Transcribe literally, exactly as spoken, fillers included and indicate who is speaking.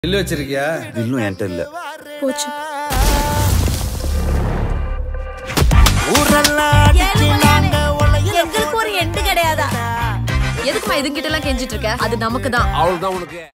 Speaker 1: இல்ல வச்சிருக்கியா?
Speaker 2: இன்னும் என்கிட்ட இல்ல.
Speaker 3: போச்சு.
Speaker 4: எங்களுக்கு ஒரு எண்டு கிடையாதா? எதுக்குமா இதுங்கிட்ட எல்லாம் கெஞ்சிட்டு இருக்க? அது நமக்கு தான்.
Speaker 1: அவ்வளவுதான் உனக்கு.